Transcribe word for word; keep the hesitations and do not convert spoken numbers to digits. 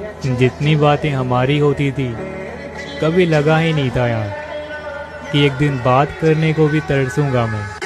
जितनी बातें हमारी होती थी कभी लगा ही नहीं था यार कि एक दिन बात करने को भी तरसूंगा मैं।